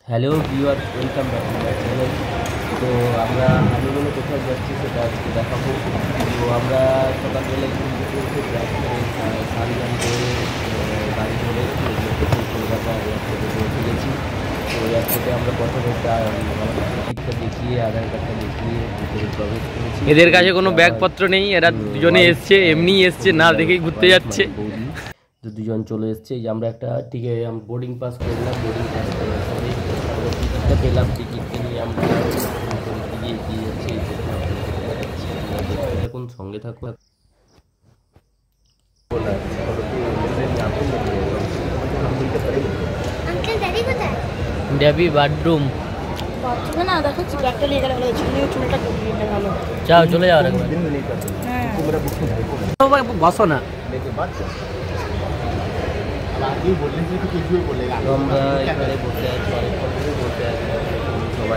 Hello viewers, welcome back to my channel. তো আমরা হানিমুনে কোথায় যাচ্ছি সেটা আজকে দেখাবো। তো আমরা সকালবেলায় ঘুম থেকে উঠে ব্রাশ করে স্নান করে গাড়ি ধরে কলকাতা এয়ারপোর্টে পৌঁছে গেছি। তো এয়ারপোর্টে আমরা প্রথমে টিকিটটা দেখিয়ে আধার কার্ডটা দেখিয়ে ভিতরে প্রবেশ করেছি। এদের কাছে কোনো ব্যাগপত্র নেই, এরা দুজনে এসছে, এমনি এসছে, না দেখেই ঘুরতে যাচ্ছে। তো দুজন চলে এসছে। যে আমরা একটা বোর্ডিং পাস করলাম, বোর্ডিং পাস করার পরে টিকিটটা পেলাম। টিকিটটা নিয়ে আমরা দিকে এগিয়ে যাচ্ছি। দেখুন, সঙ্গে থাকুন। ড্যাবি বাথরুম না দেখো ব্যাগটা নিয়ে গেলে চুলটা ভালো। যাও, চলে যাও। বসো না। আমরা এখানে বসে আছি, অনেকক্ষণ ধরে বসে আছি। সবাই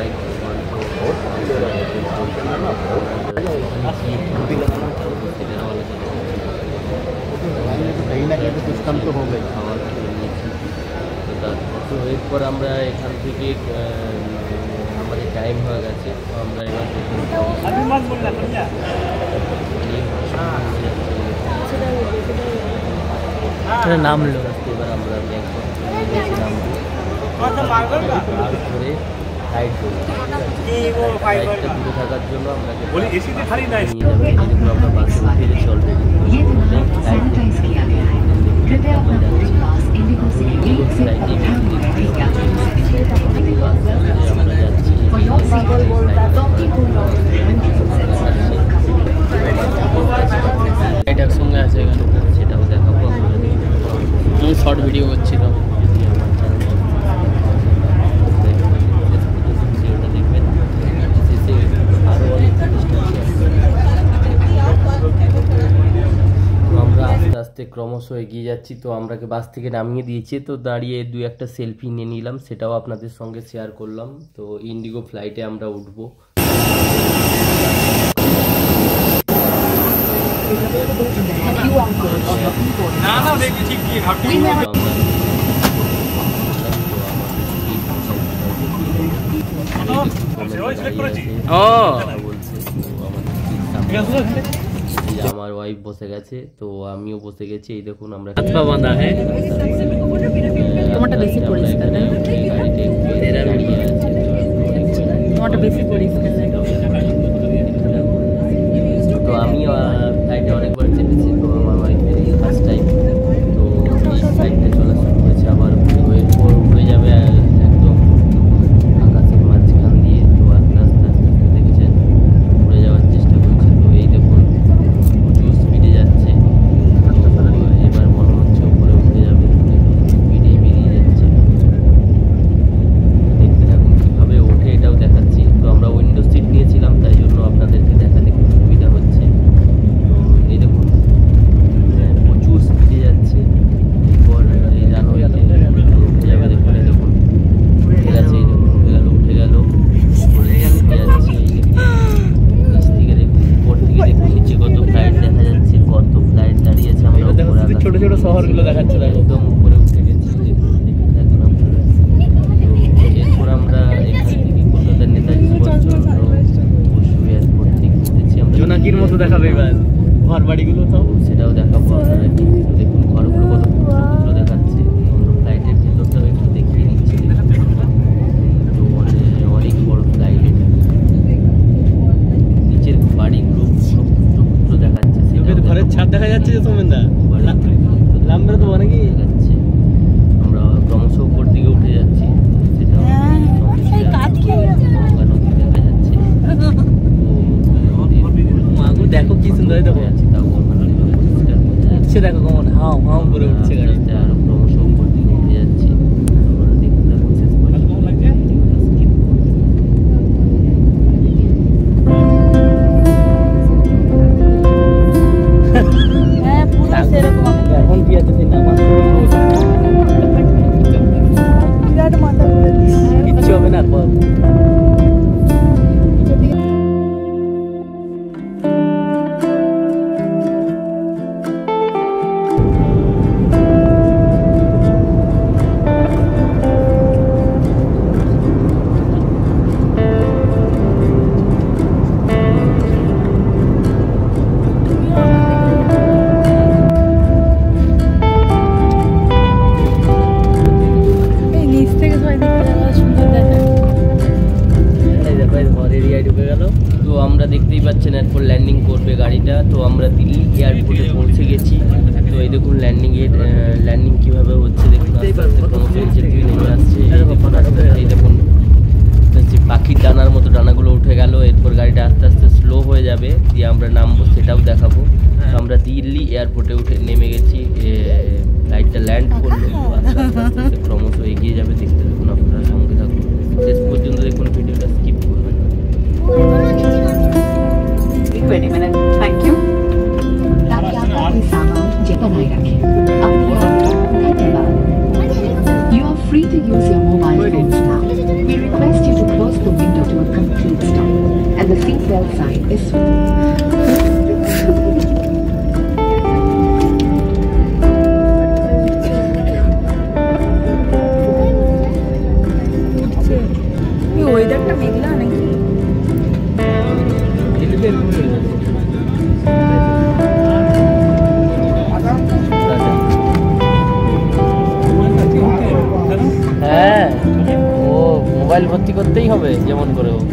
খাওয়ার খেয়ে নিয়েছি। তো এরপর আমরা এখান থেকে আমাদের টাইম হয়ে গেছে। তো আমরা এবার নামলো। এবার আমরা করে সাইড সাইডটা দূরে থাকার জন্য আমরা বাসে উঠে গেছি অলরেডি। আমরা যাচ্ছি এটার সঙ্গে আছে, সেটাও দেখাবো। আমি শর্ট ভিডিও করছিলাম। আস্তে আস্তে ক্রমশ এগিয়ে যাচ্ছি। তো আমরাকে বাস থেকে নামিয়ে দিয়েছে, তো দাঁড়িয়ে দুই একটা সেলফি নিয়ে নিলাম, সেটাও আপনাদের সঙ্গে শেয়ার করলাম। তো ইন্ডিগো ফ্লাইটে আমরা উঠবো। আমার ওয়াইফ বসে গেছে, তো আমিও বসে গেছি। এই দেখুন আমরা তো আমি ফ্লাইটে অনেকবার চেপেছি, তো আমার ওয়াইফের ফার্স্ট টাইম। তো এই ফ্লাইটটা চলা শুরু হয়েছে, আবার এরপর উড়ে যাবে একদম আকাশের মাঝখান দিয়ে। তো আস্তে আস্তে আস্তে দেখেছেন উড়ে যাওয়ার চেষ্টা করছে। তো এই দেখুন প্রচুর স্পিডে যাচ্ছে। তো এবার মনে হচ্ছে উপরে উঠে যাবে, স্পিডে বেরিয়ে যাচ্ছে। দেখতে থাকুন কীভাবে ওঠে, এটাও দেখাচ্ছি। তো আমরা উইন্ডো সিট নিয়েছিলাম, তাই জন্য আপনাদেরকে দেখাতে খুব সুবিধা হচ্ছে। তো এই দেখুন প্রচুর স্পিডে যাচ্ছে। এরপর এই রানওয়েতে উঠে যাবে। দেখুন এই দেখুন উঠে গেছে, এই দেখুন উঠে গেল যাচ্ছে। নিচ থেকে দেখুন, উপর থেকে দেখুন নিচে কত ফ্লাইট দেখা যাচ্ছে, কত ফ্লাইট দাঁড়িয়ে আছে। আমরা ছোট ছোট শহরগুলো দেখাচ্ছে, একদম উপরে উঠে গেছি। দেখুন আপনারা। তো এরপর আমরা এখান থেকে কলকাতার নেতাজি সুভাষচন্দ্র বসু এয়ারপোর্ট থেকে উঠেছি আমরা। জোনাকির মতো দেখাবে এবার ঘর বাড়িগুলো, তো সেটাও দেখাবো আপনারা। কিন্তু দেখুন ঘরগুলো কত ক্ষুদ্র ক্ষুদ্র দেখাচ্ছে। আমরা ফ্লাইটের ভেতরটাও একটু দেখিয়ে নিচ্ছি। তো অনেক বড় ফ্লাইট, নিচের বাড়িগুলো পুরো ক্ষুদ্র ক্ষুদ্র দেখাচ্ছে। ঘরের ছাদ দেখা যাচ্ছে যে সোমেনদা লাম্বার তো অনেকই দেখাচ্ছে। আমরা ক্রমশ উপর দিকে উঠে যাচ্ছি। সেটাও গঙ্গা নদী দেখা যাচ্ছে। দেখো কি সুন্দর দেখো যাচ্ছে, তাও গঙ্গা নদী পরিষ্কার বোঝা যাচ্ছে। দেখো কেমন হাও হাও করে উঠছে গাড়িতে। আরো ক্রমশ উপর দিকে উঠে যাচ্ছি। আমরা দেখতে থাকুন শেষ পর্যন্ত। ভিডিওটা স্কিপ করুন। এখন কি আছে কিচ্ছু হবে না। দেখতেই পাচ্ছেন এরপর ল্যান্ডিং করবে গাড়িটা। তো আমরা দিল্লি এয়ারপোর্টে পৌঁছে গেছি। তো এই দেখুন ল্যান্ডিং কীভাবে হচ্ছে দেখুন, আস্তে আস্তে ক্রমশ নিচের দিকে নেমে আসছে। এই দেখুন আস্তে আস্তে, এই দেখুন পাখির ডানার মতো ডানাগুলো উঠে গেল। এরপর গাড়িটা আস্তে আস্তে স্লো হয়ে যাবে, দিয়ে আমরা নামবো, সেটাও দেখাবো। তো আমরা দিল্লি এয়ারপোর্টে উঠে নেমে গেছি, ফ্লাইটটা ল্যান্ড করলো। তো আস্তে আস্তে আস্তে আস্তে ক্রমশ এগিয়ে যাবে, দেখতে দেখুন, আপনারা সঙ্গে থাকুন শেষ পর্যন্ত দেখুন, ভিডিওটা স্কিপ করবেন না। 20 minutes. Thank you. ताकि आप अपने सामान बनाए रखें। अपनी धन्यवाद। You are free to use your mobile phones now. We request you to close the window to a complete stop, and the seatbelt sign is. ওয়েদারটা মেঘলা নাকি? হ্যাঁ, ও মোবাইল ভর্তি করতেই হবে যেমন করে ও।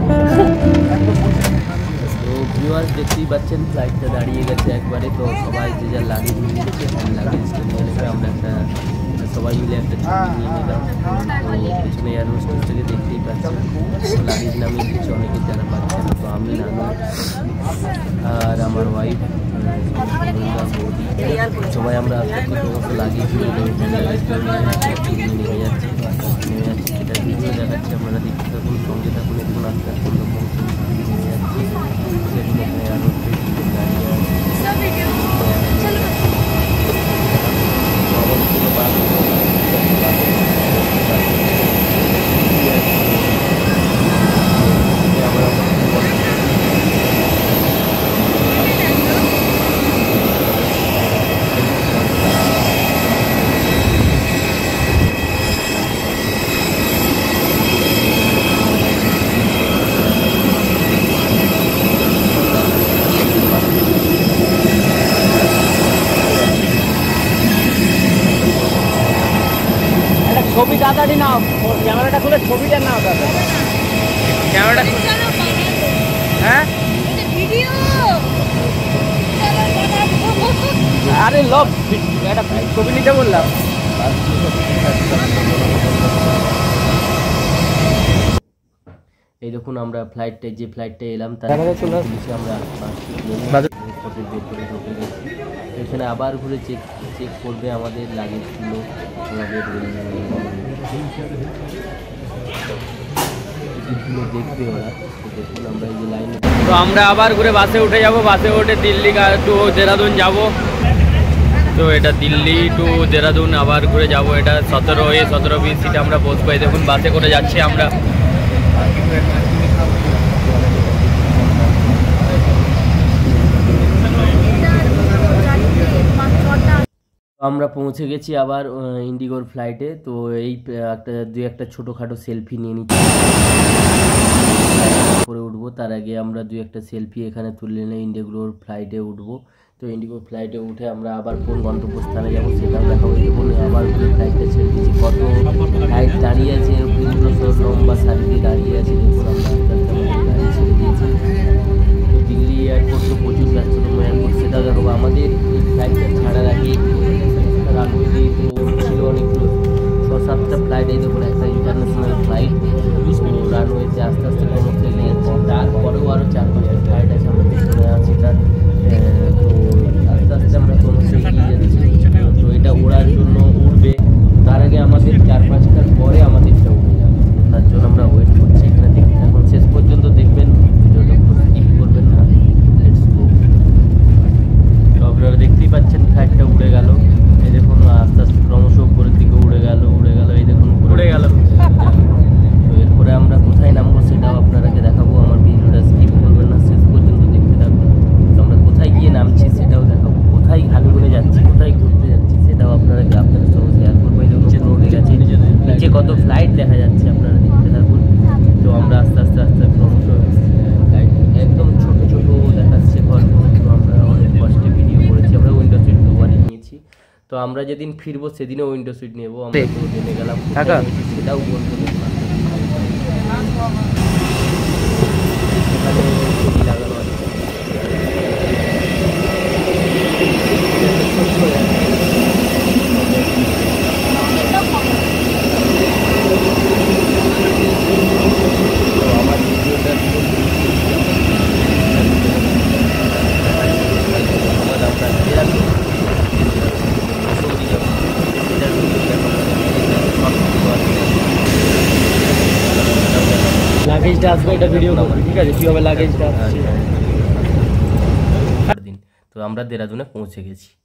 তো ভিউয়ার্স দেখতেই পাচ্ছেন ফ্লাইটটা দাঁড়িয়ে গেছে একবারে। তো সবাই যে যার লাগেজ নিয়ে নিচ্ছে, লাগেজটা নিয়ে নেবে। আমরা সবাই মিলে একটা ছবি নিয়ে নিলাম। তো পিছনে এয়ার হোস্টেস থেকে দেখতেই পাচ্ছেন লাগেজ নামিয়ে দিচ্ছে অনেকে যারা পাচ্ছেন। তো আমি, নানু আর আমার ওয়াইফ, সবাই আমরা আস্তে আস্তে সমস্ত লাগেজ নিয়ে নেমে যাচ্ছি, সেটা ভিডিও দেখাচ্ছি, আপনারা দেখতে থাকুন, সঙ্গে থাকুন। দেখুন আস্তে আস্তে আমরা পৌঁছে নেমে যাচ্ছি। দেখুন এখানে এয়ার হোস্টেস দাঁড়িয়ে আছে। ছবি তাড়াতাড়ি নাও, ক্যামেরাটা খুলে ছবিটা নাও দাদা, ক্যামেরাটা। হ্যাঁ আরে লোক একটা ছবি নিতে বললাম। এই দেখুন আমরা যে ফ্লাইটটা এলাম তার আমরা এখানে আবার ঘুরে চেক করবে আমাদের লাগেজগুলো, আমাদের দেখবে ওরা। দেখুন আমরা এই যে লাইনে, তো আমরা আবার ঘুরে বাসে উঠে যাব। বাসে উঠে দিল্লি টু দেরাদুন যাব। তো এটা দিল্লি টু দেরাদুন আবার ঘুরে যাব। এটা 17-20 সিটে আমরা বসবো। এই দেখুন বাসে করে যাচ্ছি আমরা। আমরা পৌঁছে গেছি আবার ইন্ডিগোর ফ্লাইটে। তো এই একটা ছোটোখাটো সেলফি নিয়ে নিচ্ছি, করে উঠবো। তার আগে আমরা একটা সেলফি এখানে তুলে নিয়ে ইন্ডিগোর ফ্লাইটে উঠবো। তো ইন্ডিগোর ফ্লাইটে উঠে আমরা আবার কোন গন্তব্যস্থানে যাবো সেটাও দেখাবো। দেখুন আবার ফ্লাইটটা ছেড়ে দিচ্ছি, কত ফ্লাইট দাঁড়িয়ে আছে, এরোপ্লেনগুলো সব লম্বা সারি দিয়ে দাঁড়িয়ে আছে। দেখুন আমরা আস্তে আস্তে আমাদের গাড়ি ছেড়ে দিয়েছি। তো দিল্লি এয়ারপোর্ট তো প্রচুর ব্যস্ততম এয়ারপোর্ট, সেটাও দেখাবো। আমাদের এই ফ্লাইটটা ছাড়ার আগে রানওয়ে দিয়ে তো ছিল অনেকগুলো, 6-7টা ফ্লাইট। এই দেখুন একটা ইন্টারন্যাশনাল ফ্লাইট। তো রানওয়েতে আস্তে আস্তে ক্রমশ এগিয়ে যাচ্ছে। তারপরেও আরও 4-5টা ফ্লাইট আছে, আমরা পেছনে আছি তার। তো আস্তে আস্তে আমরা ক্রমশ এগিয়ে যাচ্ছি। তো এটা ওড়ার জন্য উঠবে, তার আগে আমাদের 4-5টার পরে আমাদেরটা উঠে যাবে। তার জন্য আমরা ওয়েট করছি এখানে। দেখতে থাকুন, শেষ পর্যন্ত দেখবেন, ভিডিওটা স্কিপ করবেন না। Let's go. তো আপনারা দেখতেই পাচ্ছেন ফ্লাইটটা উড়ে গেল। এই দেখুন আস্তে আস্তে ক্রমশ উপরের দিকে উড়ে গেল। এই দেখুন উড়ে গেল। তো এরপরে আমরা কোথায় নামবো সেটাও আপনারাকে দেখাবো। আমার ভিডিওটা স্কিপ করবেন না, শেষ পর্যন্ত দেখতে থাকুন। তো আমরা কোথায় গিয়ে নামছি সেটাও দেখাবো, কোথায় হানিমুনে যাচ্ছি, কোথায় ঘুরতে যাচ্ছি সেটাও আপনাদের সঙ্গে শেয়ার করবো। এই দেখুন উঠে গেছে, নিচে কত ফ্লাইট দেখা যাচ্ছে, আপনারা দেখতে থাকুন। তো আমরা আস্তে আস্তে ক্রমশ ফ্লাইট একদম ছোট ছোট দেখাচ্ছে গল্প। তো আমরা অনেক কষ্টে ভিডিও করেছি, আমরা উইন্ডো সিট দুবারই নিয়েছি। তো আমরা যেদিন ফিরবো সেদিনও উইন্ডো সিট নেবো। আমরা জেনে গেলাম সেটাও বলতে এখানে ছবি লাগানো আছে। তো আমার ভিডিওটা আমরা বেরাবো সৌদি যাবো, এটার লাগেজটা আসবে, এটা ভিডিও করবি, ঠিক আছে? কীভাবে লাগেজটা আসছে। দিন তো আমরা দেরাদুনে পৌঁছে গেছি।